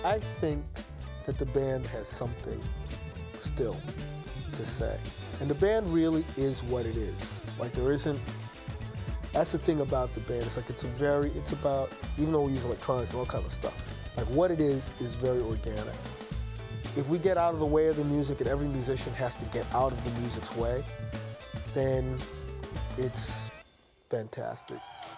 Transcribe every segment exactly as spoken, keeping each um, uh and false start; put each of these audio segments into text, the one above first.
I think that the band has something still to say. And the band really is what it is. Like there isn't, that's the thing about the band. It's like it's a very, it's about, even though we use electronics and all kind of stuff, like what it is is very organic. If we get out of the way of the music and every musician has to get out of the music's way, then it's fantastic.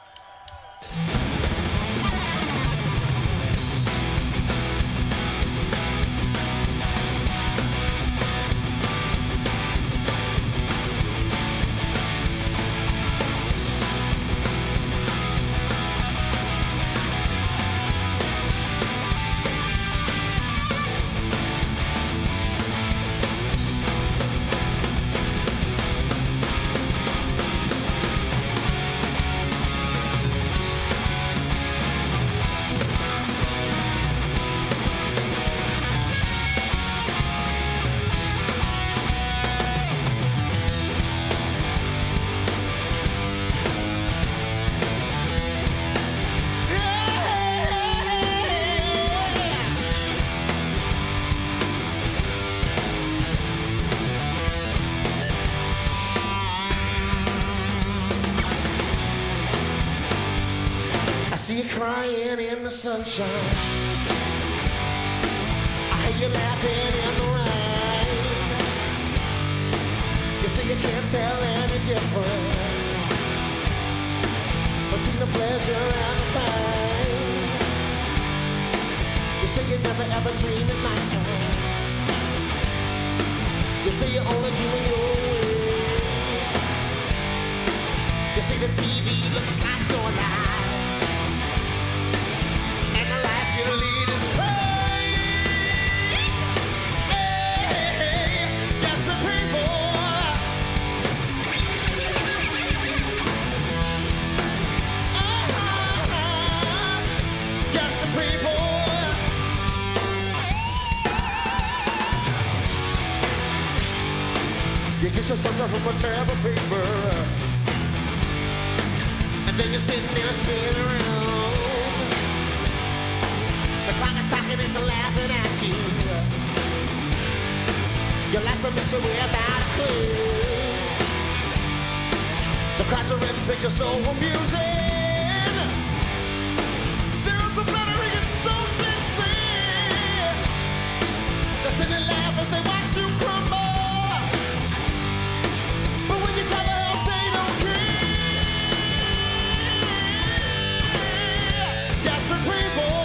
See you crying in the sunshine. I hear you laughing in the rain. You say you can't tell any difference between the pleasure and the pain. You say you never ever dream at nighttime. You say you only dream in your way. You say the T V looks like your life. You lead is fake. Hey, just the people. Uh-huh. Just the people. You get your sunshine from a terrible paper, and then you're sitting there spinning around. The clock is ticking, it's laughing at you. Your last submission, we're about to clear. The crowds are in, picture so amusing. There's the flattery, it's so sincere. They spin and laugh as they watch you crumble. But when you come out, they don't care. Desperate people.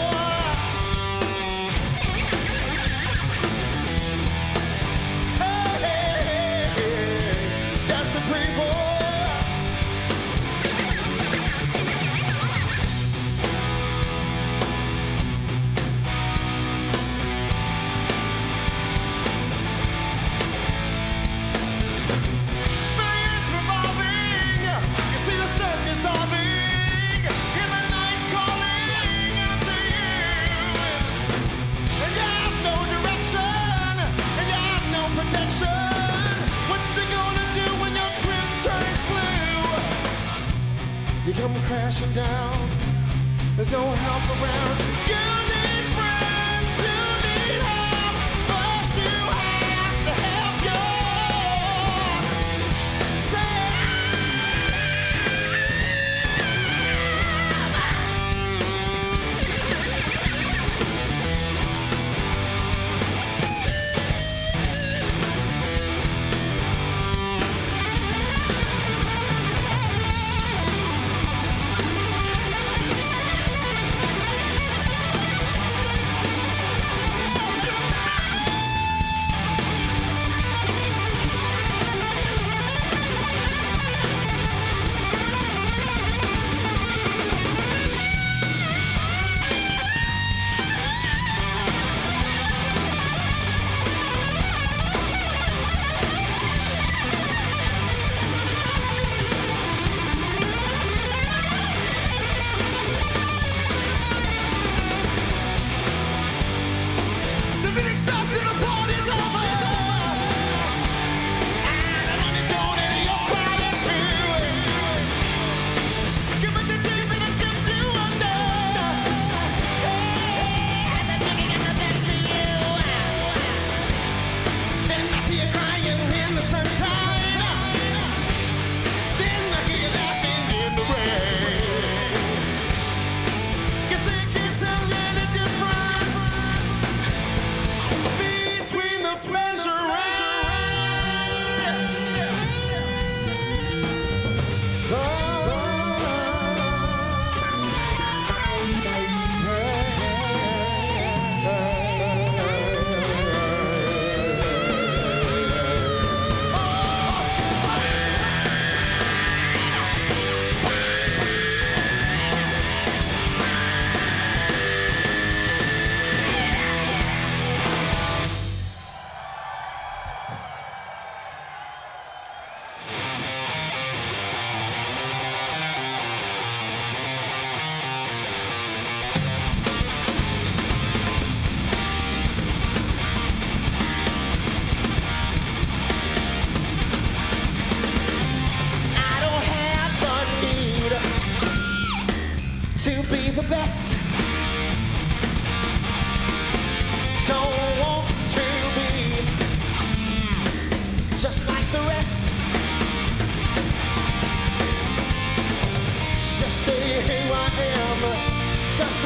You come crashing down, there's no help around. You need friends, you need help, but you have to help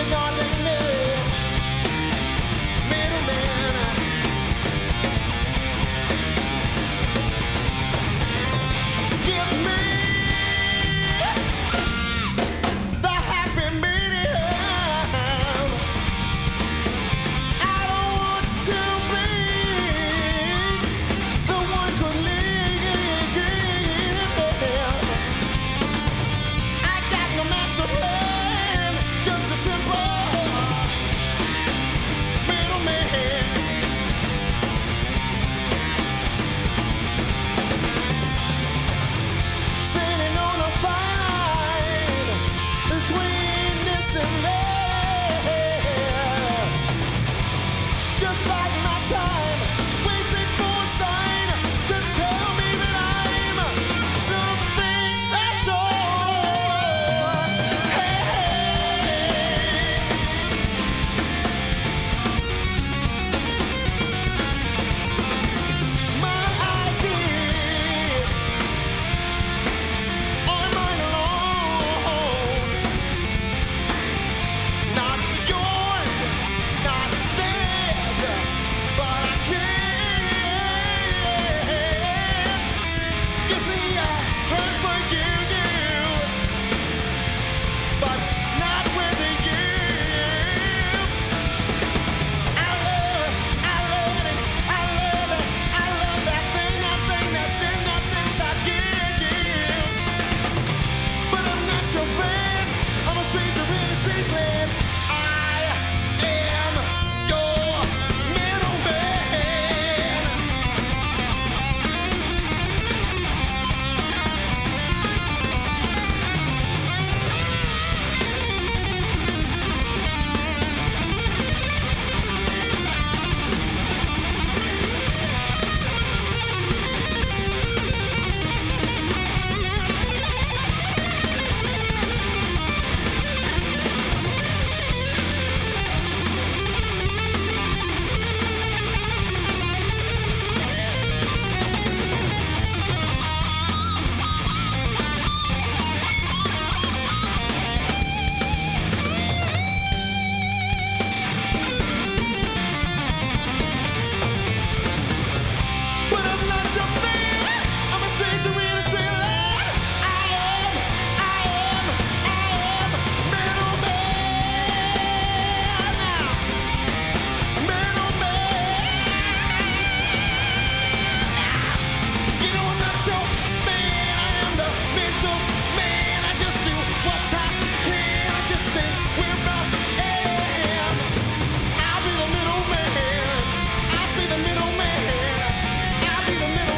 an ordinary middleman. Give me the happy medium. I don't want to be the one who leaves. I got no master plan, just a simple middleman. Standing on a fine line between this and that. Just like my time, waiting for a sign to tell me that I'm something special. Hey, my idea on mine alone. Not yours, not theirs, but I can't. You see, I hurt for you, but not with you. I love, I love it, I love it, I love that thing, that thing that's in, that's inside you. But I'm not your friend, I'm a stranger in a strange land. I am your middleman. But I'm not your friend, I'm a stranger in a strange land. I am, I am, I am middleman. Middleman. You know I'm not your man, I am the middleman. I just do what I can, I just stay where I am. I'll be the middleman, I'll be the middleman, I'll be the middleman.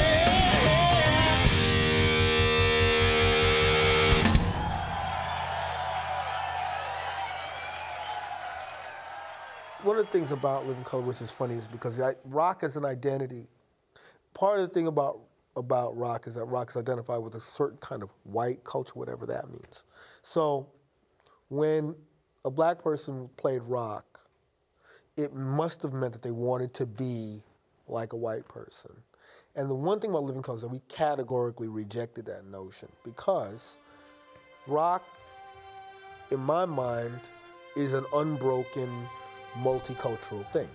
One of the things about Living Colour, which is funny, is because I, rock as an identity, part of the thing about about rock is that rock is identified with a certain kind of white culture, whatever that means. So when a black person played rock, it must have meant that they wanted to be like a white person. And the one thing about Living Colour is that we categorically rejected that notion, because rock, in my mind, is an unbroken multicultural thing.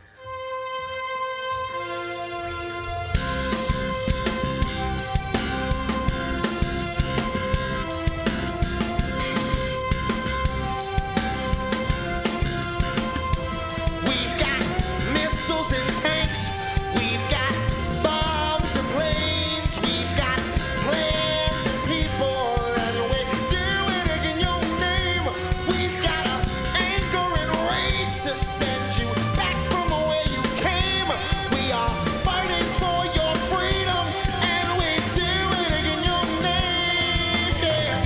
We've got missiles and tanks. We've got bombs and planes. We've got plans and people, and we do it in your name. We've got an anger and rage to send you back from where you came. We are fighting for your freedom, and we do it in your name. Yeah.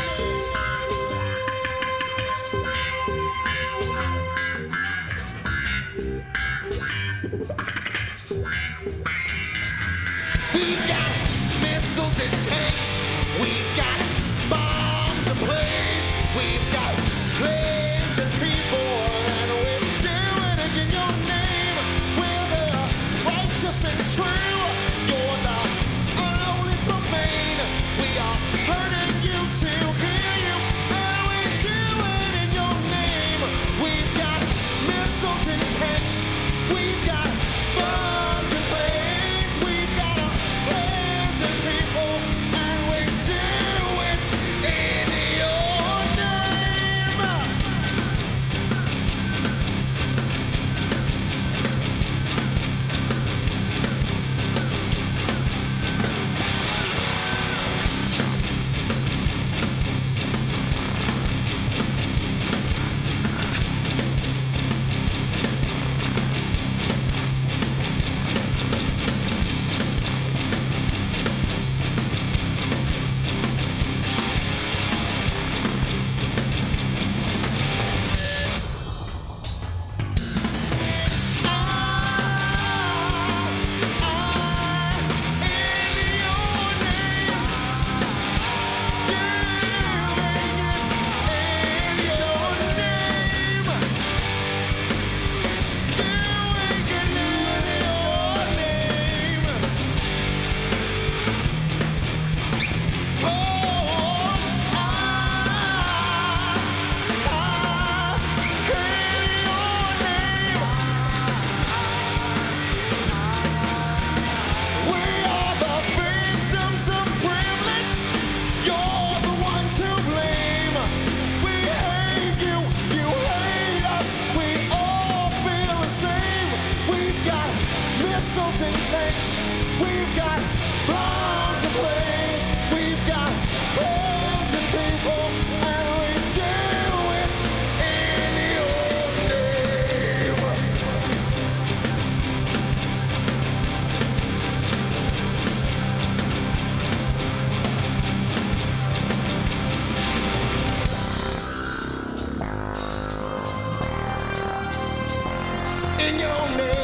We've got missiles and tanks. We've got bombs and planes. We've got planes and people, and we do it in your name. We're the righteous and true. You're the unholy profane. We are hurting you to hear you, and we do it in your name. We've got bombs and planes. We've got homes and people, and we do it in your name. In your name.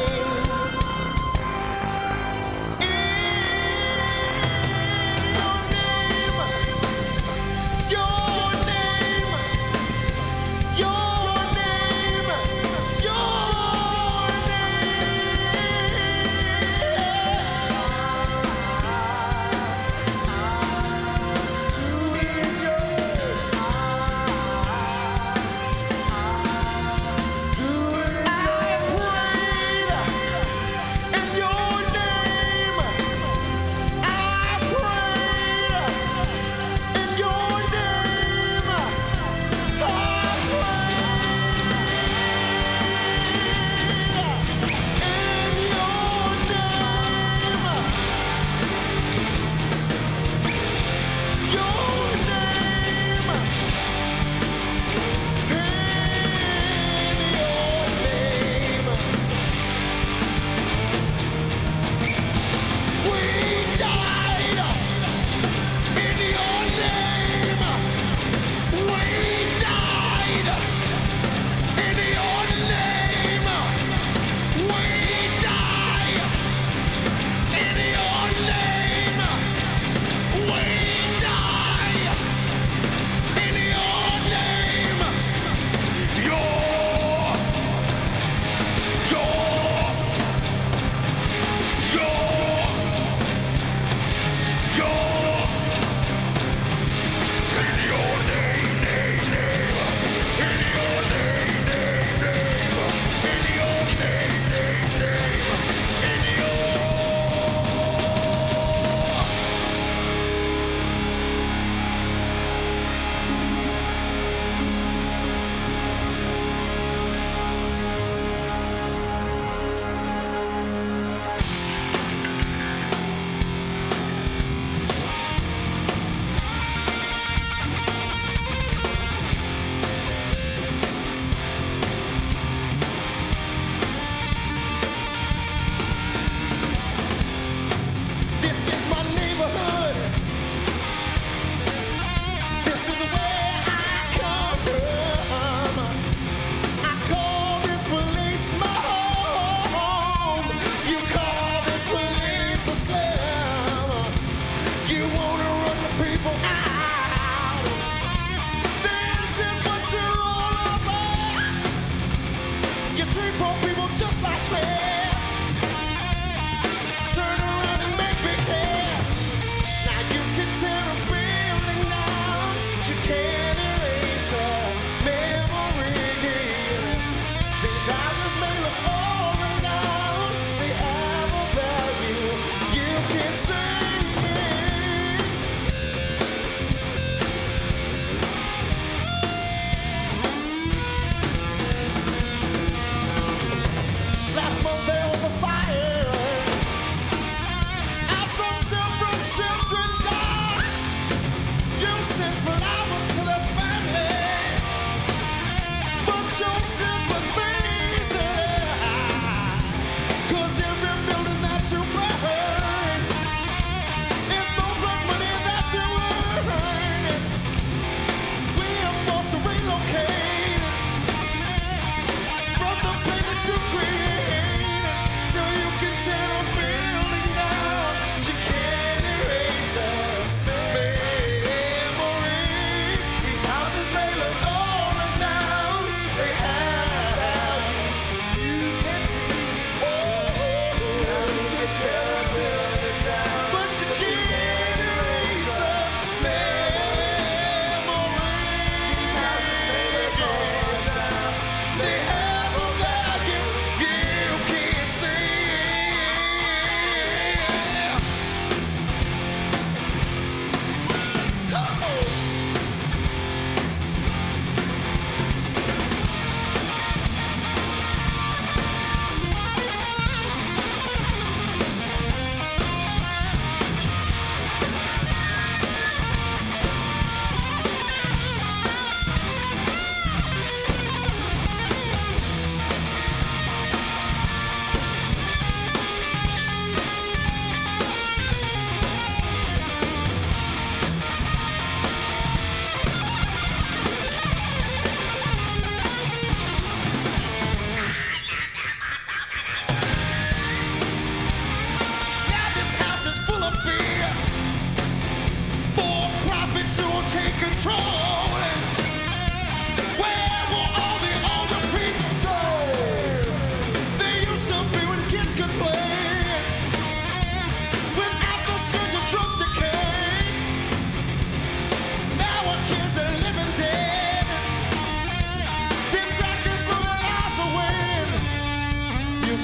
Last month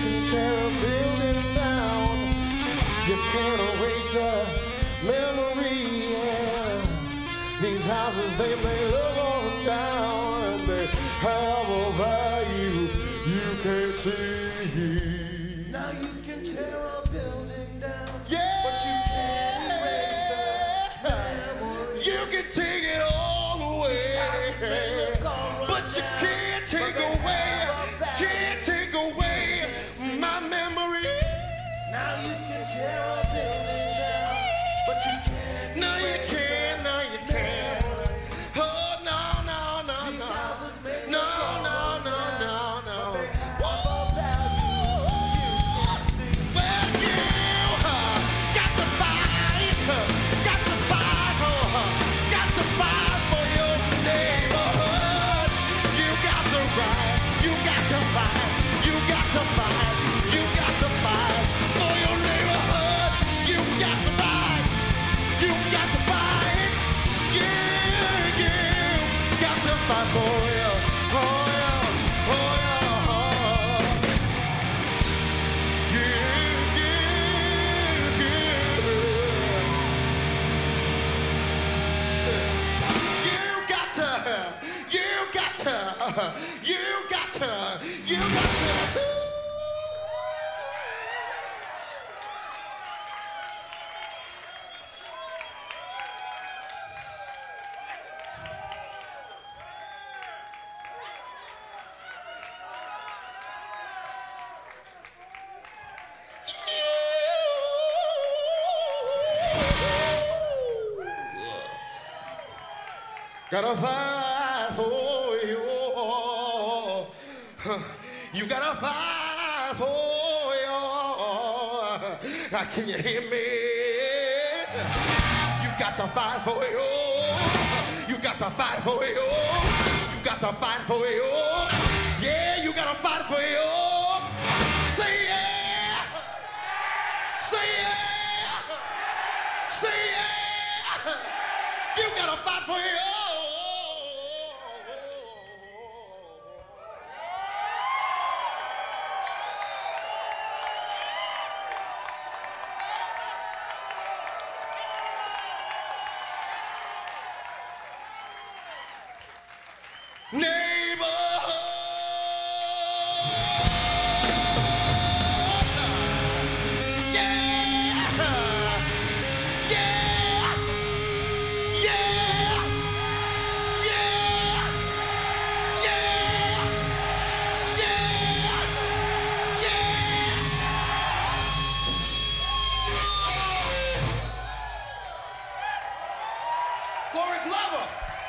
can tear a building down, you can't erase a memory. Yeah. These houses, they may look on down, and they have a value you can't see. Now you can tear a building down, Yeah. but you can't erase a memory. You can take it all away, but you can't take away, can't take away my memory. Now you can tear a building down, but you can't. No, you can't, no, you can't. Oh, no, no, no, These no. houses may No, look no, all no, no, no. they have a value you can't see. Well, you uh, got to fight, uh, got to fight, uh, got to fight for your neighborhood. You got the right, you got to fight, you got to fight, you got to fight for your neighborhood. You got to fight, you got to fight, yeah, yeah, got to fight for you. Oh yeah, oh yeah, oh. Yeah, yeah, yeah. You got to, you got to, you got to, you got to. Gotta fight for you. You gotta fight for you. Can you hear me? You got to fight for you. You got to fight for you. You got to fight for you. Yeah, you gotta fight for you. Say yeah. Say yeah. Say yeah. You gotta fight for you. Corey Glover.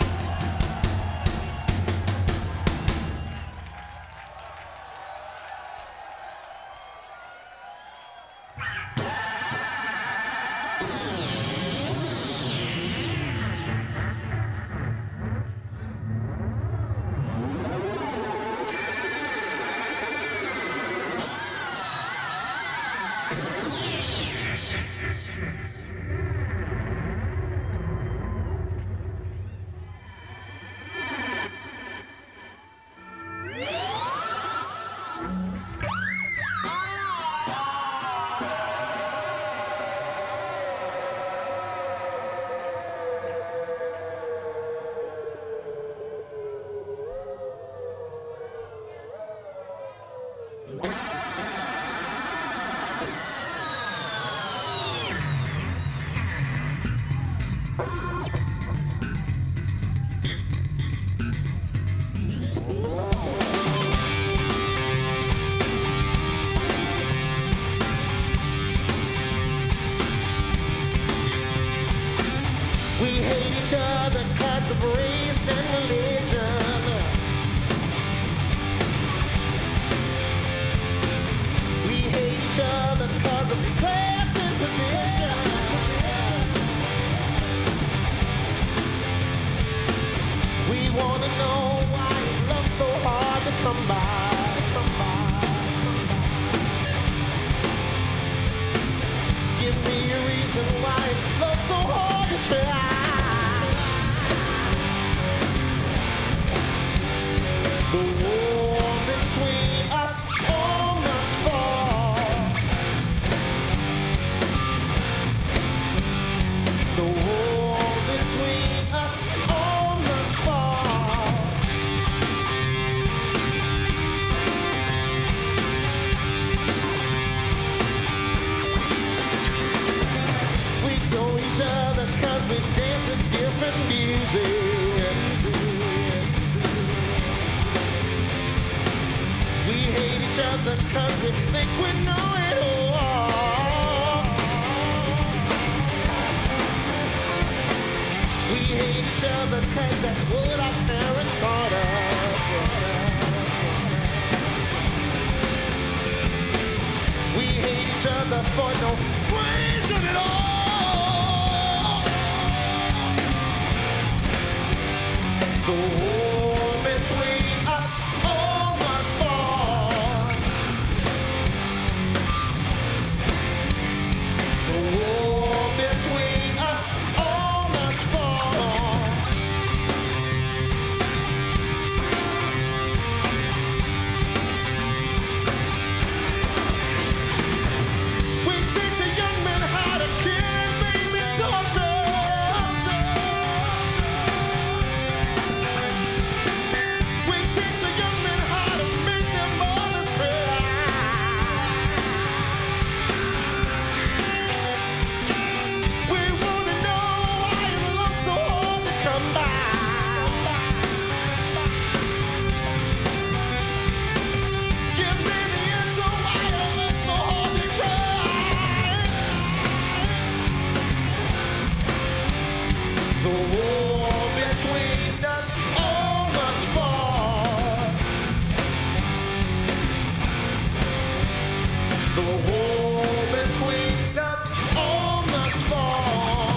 We hate each other because of race and religion. We hate each other because of class and position. We want to know why is love so hard to come by. Come by. Give me a reason why is love so hard to try. The war between us all must fall. hate each other cause we think we know it all. We hate each other cause that's what our parents taught us. We hate each other for no reason at all. The war between us all must fall. The war between us all must fall. We teach a young man how to kill, baby, torture. We teach a young man how to make their mothers cry. We want to know why you look so hard to come by. Give me the answer why you look so hard to try. The war between us all must fall. The war between us all must fall.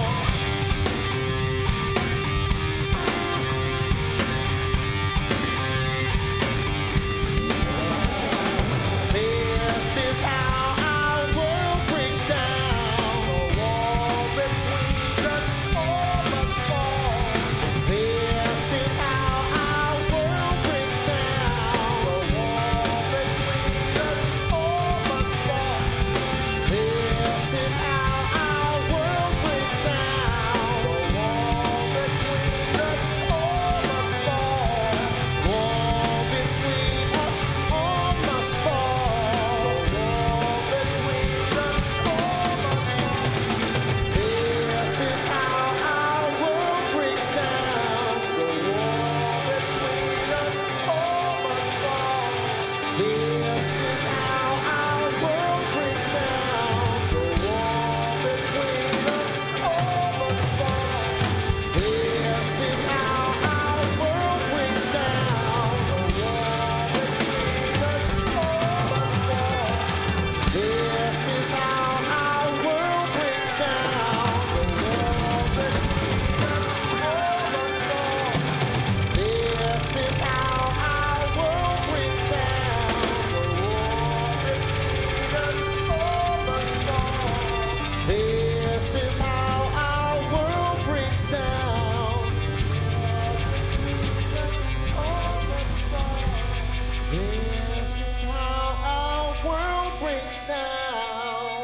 This is how our world breaks down. The war between us all must fall. This is how our world breaks down. The war between us all must fall. This is how our world breaks down. The war between us all must fall. War between us all must fall. The war between us all must fall. This is how our world breaks down. The war between us all must fall. This is how our world breaks down. The war between us all must fall. This is how our world breaks down. The war between us all must fall. This is how our world breaks down. The war between us all must fall. This is how our world breaks down. The war between us all must fall. This is how our world breaks down. Between us all must fall. This is how our world breaks down.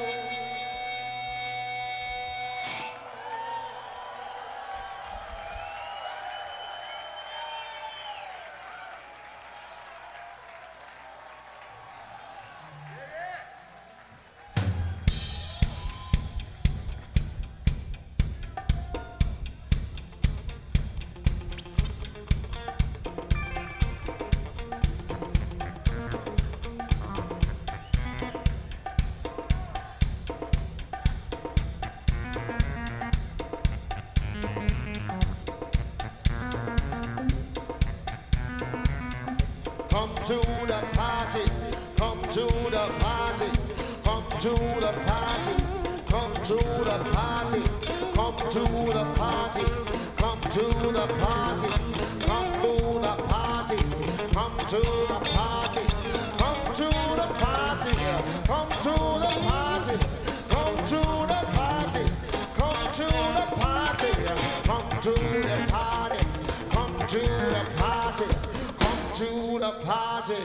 Come to the party, come to the party, come to the party, come to the party, come to the party, come to the party, come to the party, come to the party, come to the party, come to the party, come to the party, come to the party, come to the party, come to the party, come to the party.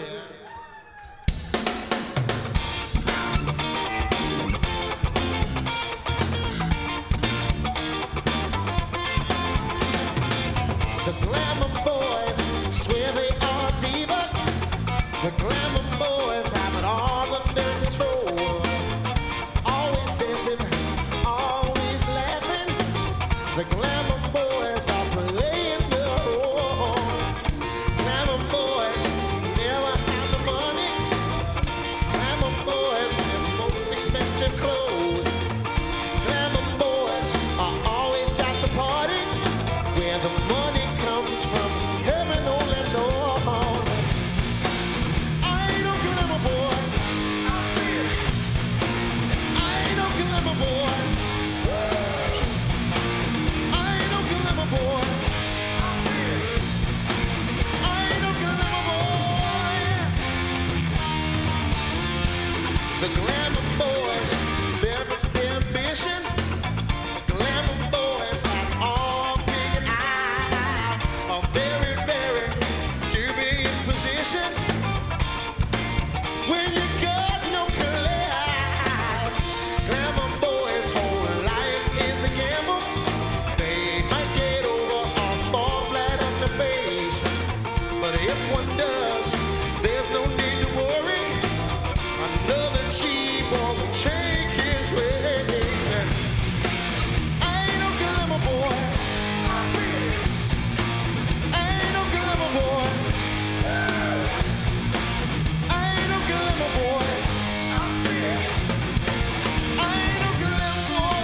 The glamour boys swear they are diva. The glamour boys have it all under control. Always dancing, always laughing. The glamour boys are playing the role. Glamour boys never have the money. The glamour boys, very ambition. The glamour boys are all big and I a very, very dubious position. When you got no clout, glamour boys' whole life is a gamble. They might get over or fall flat on the face, but if one does, there's no need to worry. Another cheap boy will take his place. I ain't no glamour boy. I ain't no glamour boy. I ain't no glamour boy. I ain't no glamour boy.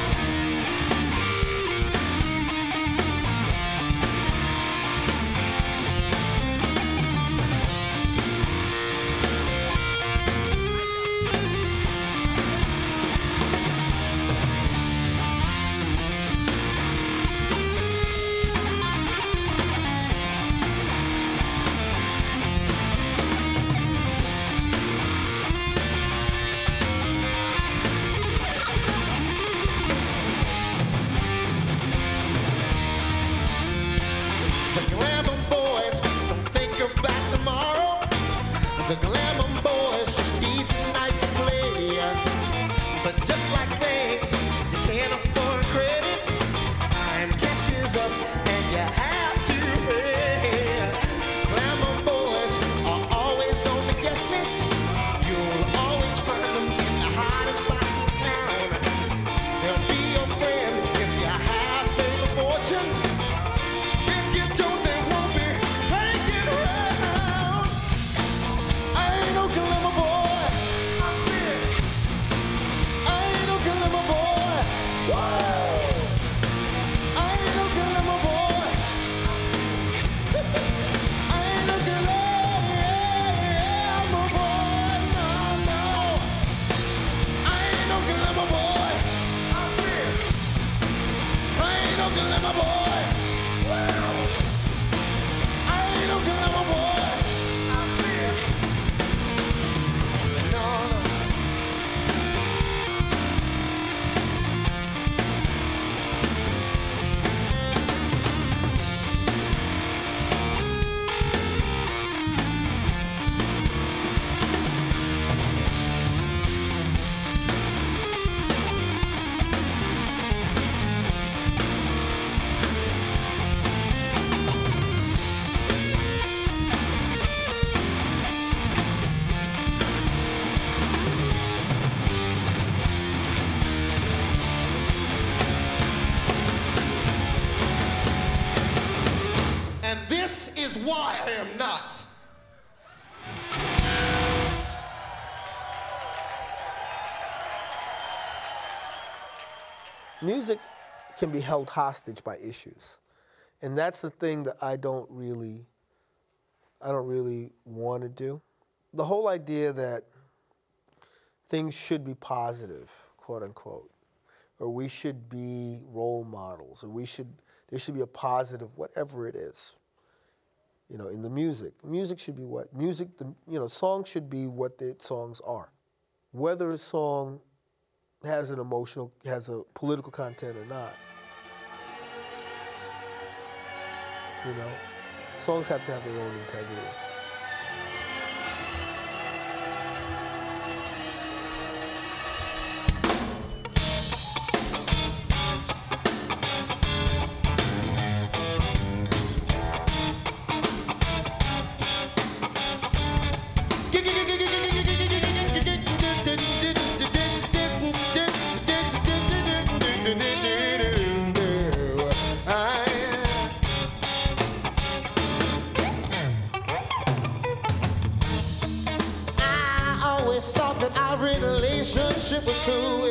The glamour boys don't think about tomorrow. The glamour boys just need some nights of play. But just like things, you can't afford credit. Time catches up and you have to pay. Glamour boys are always on the guest list. You'll always find them in the hottest spots in town. They'll be your friend if you have paid a fortune. If you don't, they won't be hanging around. I ain't no glamour boy. I ain't no glamour boy. Whoa. I ain't no glamour boy. I ain't no glamour boy. No, no. I ain't no glamour boy. I ain't no glamour boy. I ain't no glamour boy. No, no. And this is why I am not. Music can be held hostage by issues. And that's the thing that I don't really, I don't really want to do. The whole idea that things should be positive, quote unquote, or we should be role models, or we should, there should be a positive, whatever it is, you know, in the music. Music should be what? Music, the, you know, songs should be what the songs are. Whether a song has an emotional, has a political content or not, you know, songs have to have their own integrity. Relationship was cool.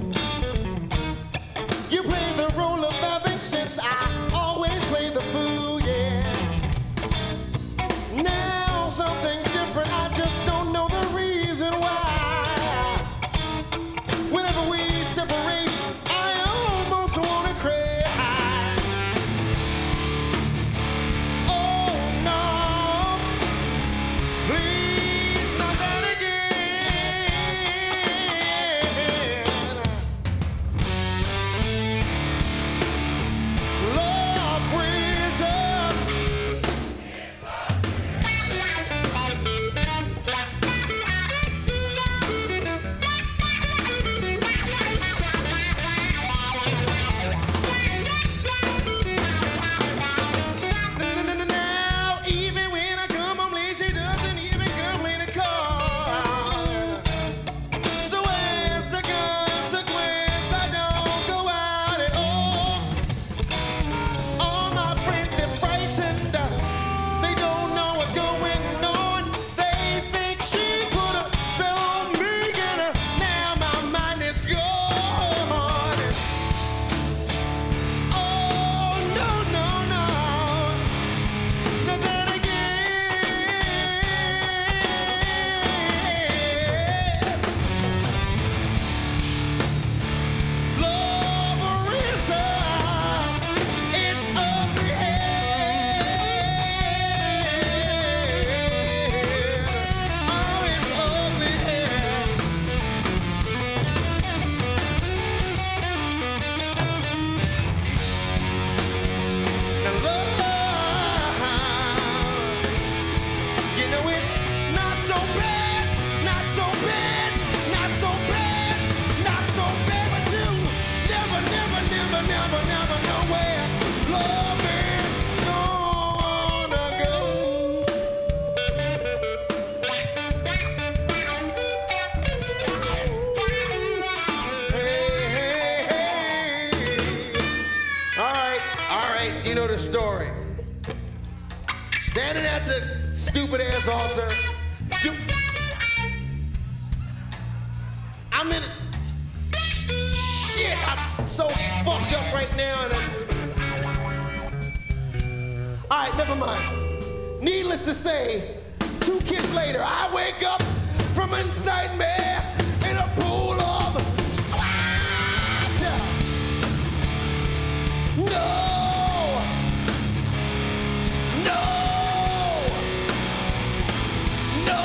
You played the role of loving since I always played the fool, yeah. Now something's different, I just don't know the reason why. Whenever we separate, I almost wanna cry. Oh no, please not that again. you know the story. Standing at the stupid ass altar. Do I'm in shit. I'm so fucked up right now. And all right, never mind. Needless to say, two kids later, I wake up from a nightmare in a pool of sweat. No, no, no.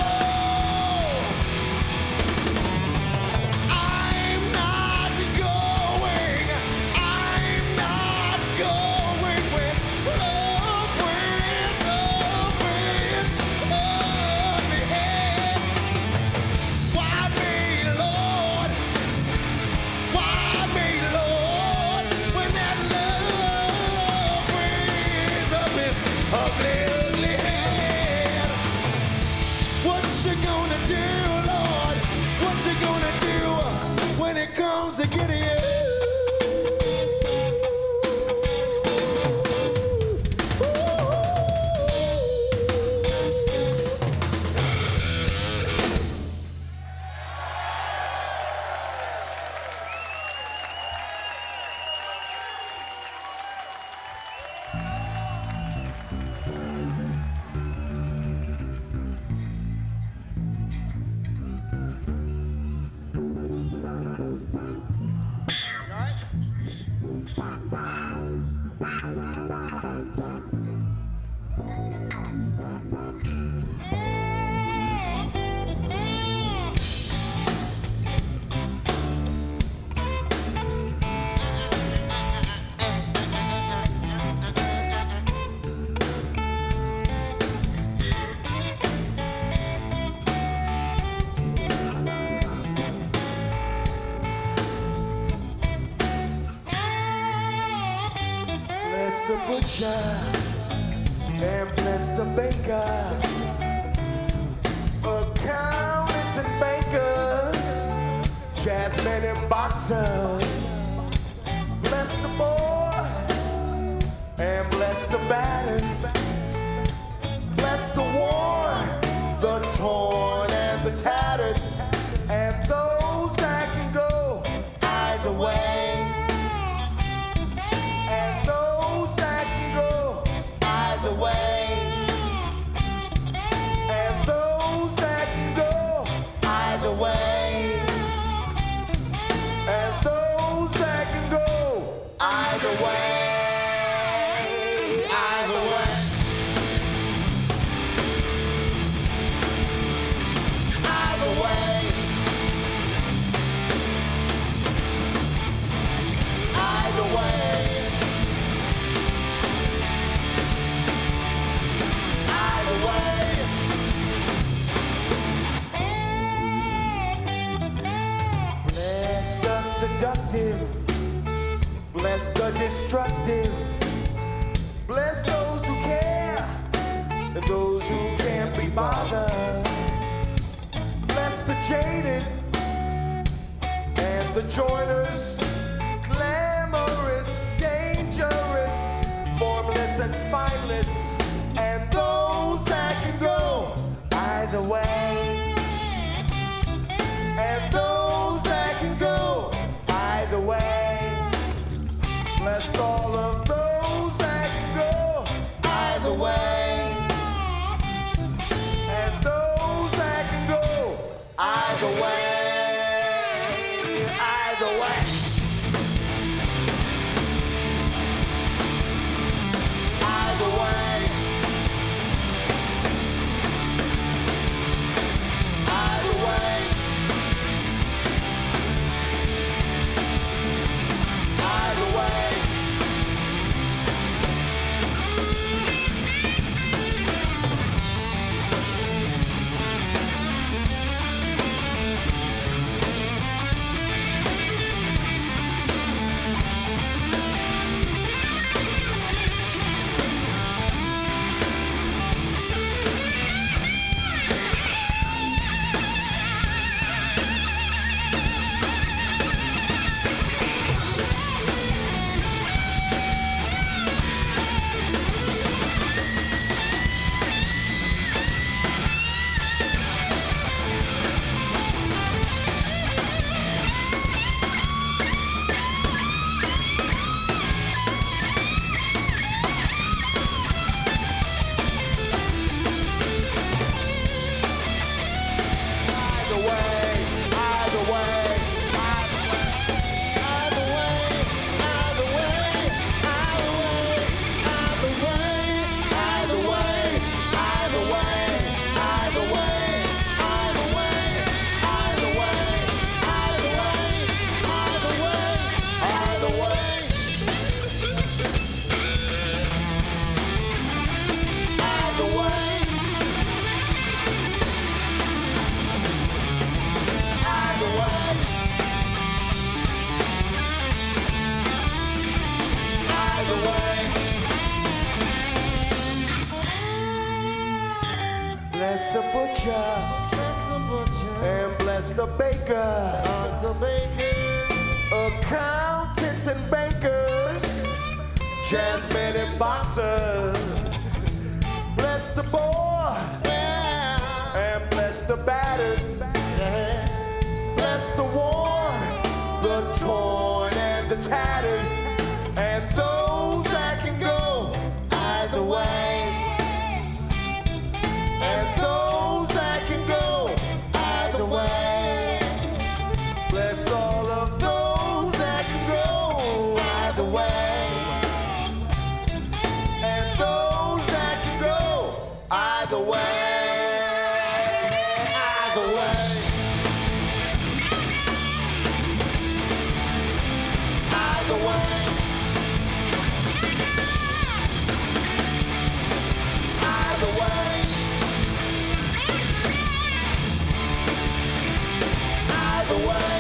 I'm not going. I'm not going with love wins, love wins of me head. Why me, Lord? Why me, Lord? When that love wins up his ugly, ugly head. What you gonna do, Lord? What you gonna do when it comes to getting you? Bless the butcher and bless the baker, accountants and bankers, jazzmen and boxers. Bless the boy and bless the battered. Bless the worn, the torn and the tattered, and those that can go either way. And those that can go either way. And those that can go either way. And those that can go either way. Either way. Either way. Either way. Either way. Bless the seductive, bless the destructive, bless those who care and those who can't be bothered. Bless the jaded and the joiners, glamorous, dangerous, formless and spineless, and those that can go either way. And those that can go either way. Bless all of those that can go either way. And those that can go either way. Either way. Either way. Either way. Either way. either way, either way, either way, either way, either way, either way, either way, either way, either way, either way, either way, either way, either way, either way, either way. Bless the butcher, bless the butcher, and bless the baker, uh, the baker, accountants and bankers, jazzmen and boxers. Bless the boy, yeah, and bless the battered, yeah. Bless the worn, the torn, and the tattered, and those that can go either way. And those that can go either way. Bless all of those that can go either way. And those that can go either way. Either way. Either way. Either way. Either way.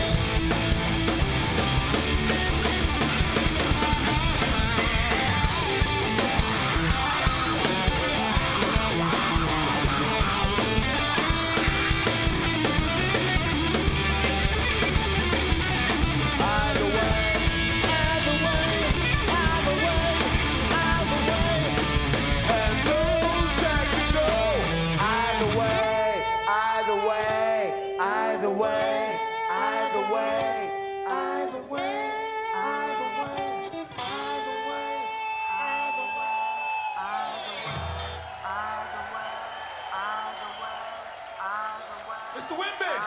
Mister Wimbish!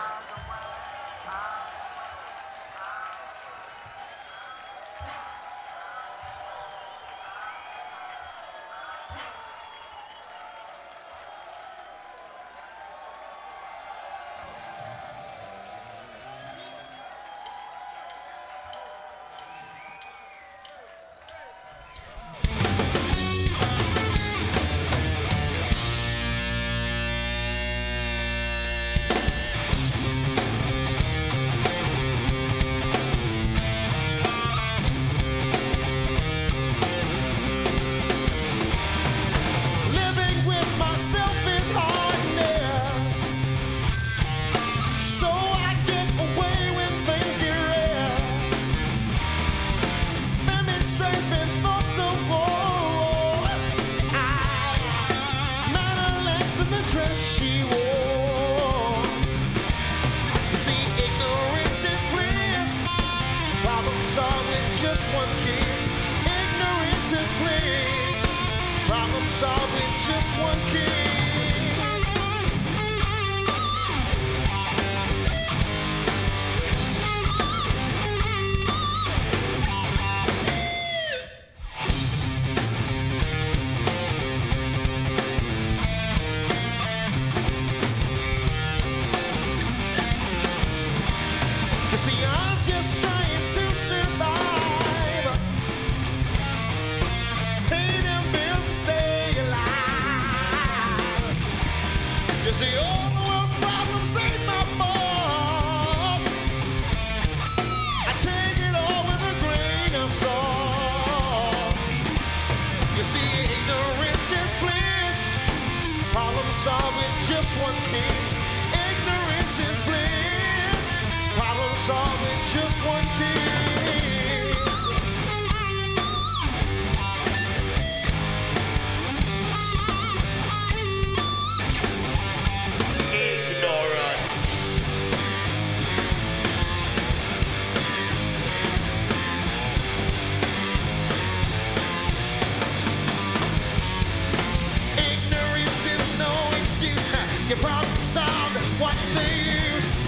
Just one kiss, ignorance is bliss. Problem solved with just one kiss. You see, I'm just trying to survive. You see, all the world's problems ain't my fault. I take it all with a grain of salt. You see, ignorance is bliss. Problem solved with just one kiss. Ignorance is bliss. Problem solved with just one kiss. Your problem solved, what's the use?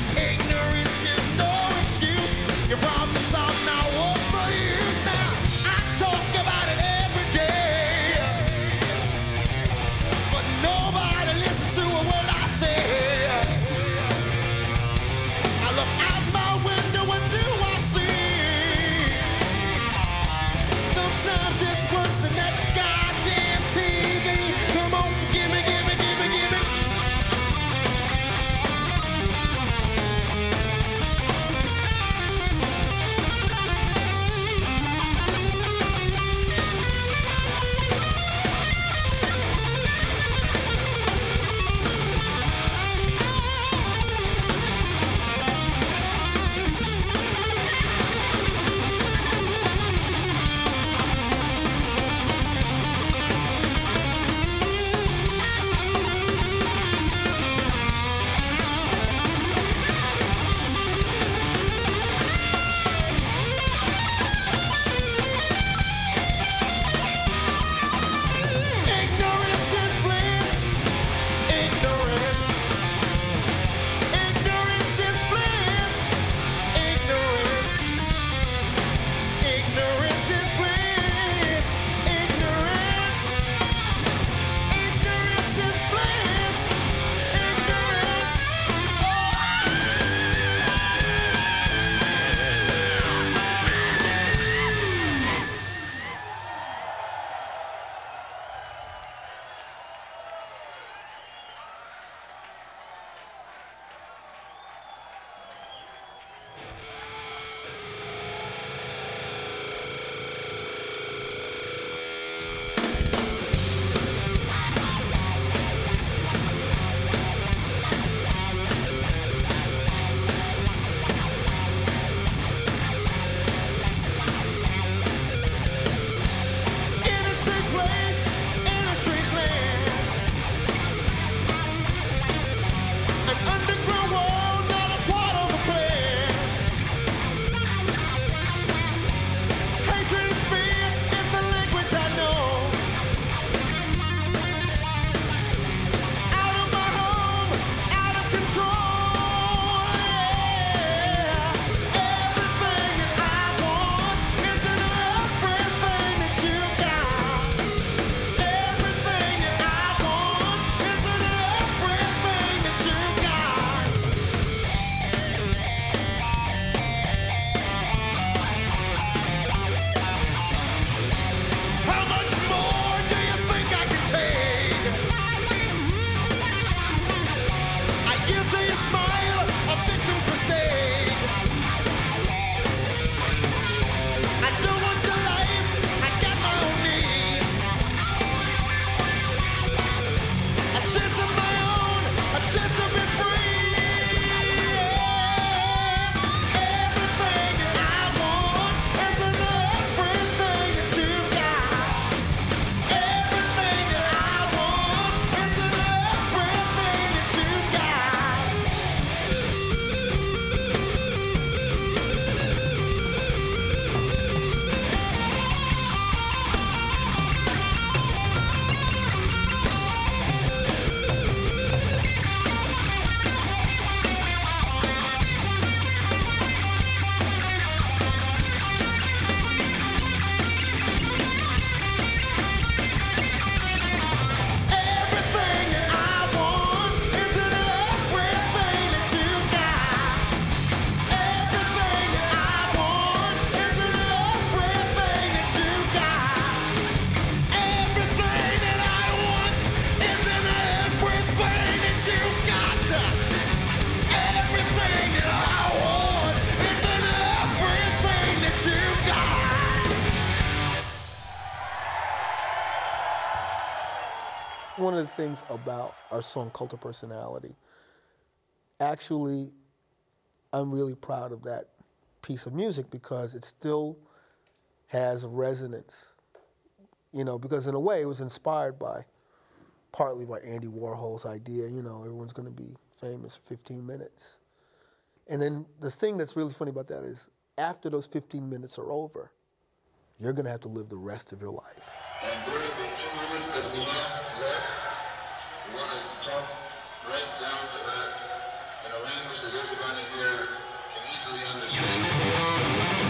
one of the things about our song Cult of Personality. Actually, I'm really proud of that piece of music because it still has resonance. You know, because in a way it was inspired by, partly by Andy Warhol's idea, you know, everyone's gonna be famous for fifteen minutes. And then the thing that's really funny about that is after those fifteen minutes are over, you're gonna have to live the rest of your life. And during the two minutes that we have left, we want to talk right down to that in a language that everybody here can easily understand.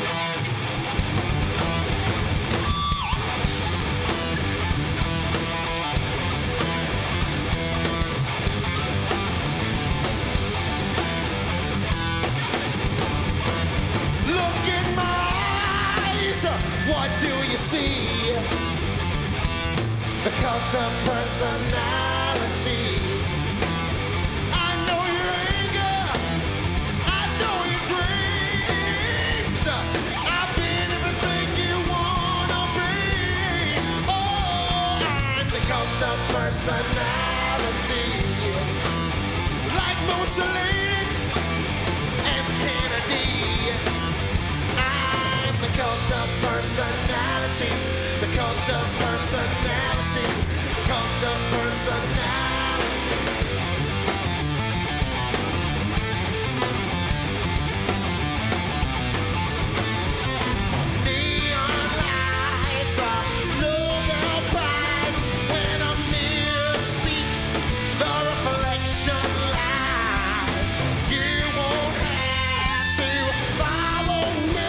What do you see? The cult of personality. I know your anger. I know your dreams. I've been everything you wanna be. Oh, I'm the cult of personality. Like Mussolini and Kennedy. The cult of personality, the cult of personality, the cult of personality. Neon lights are Nobel Prize. When a mirror speaks, the reflection lies. You won't have to follow me.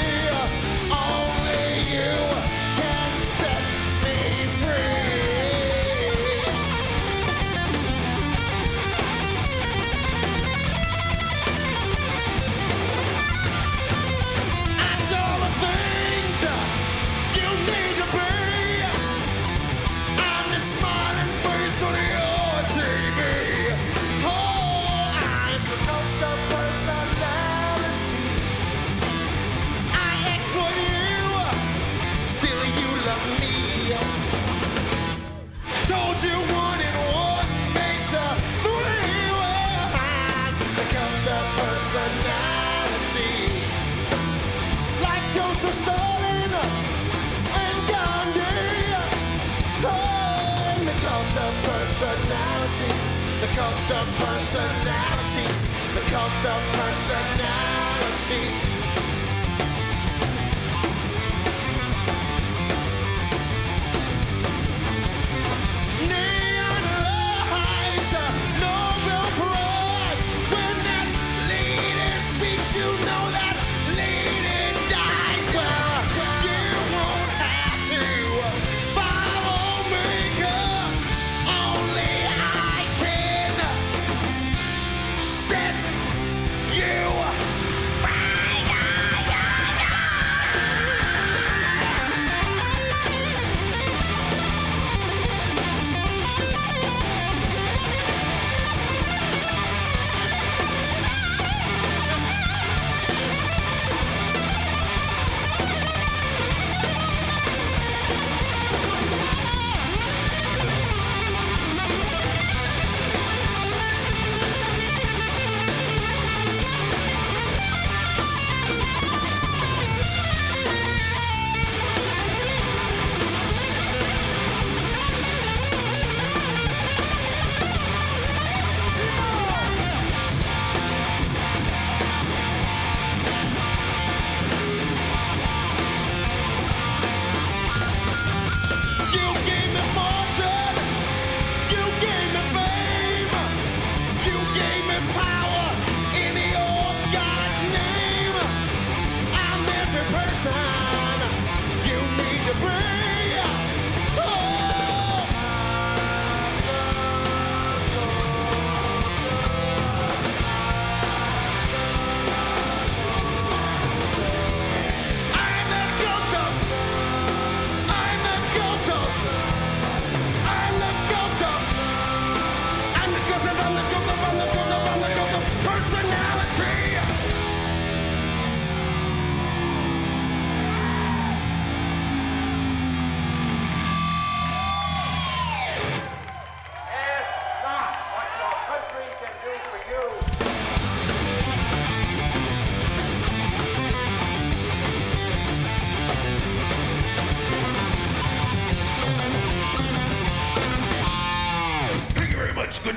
Personality, the cult of personality, the cult of personality. Neon lights, Nobel Prize. When that leader speaks, you know that leader dies. Well, you won't have to follow me, 'cause only I can set you right.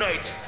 night.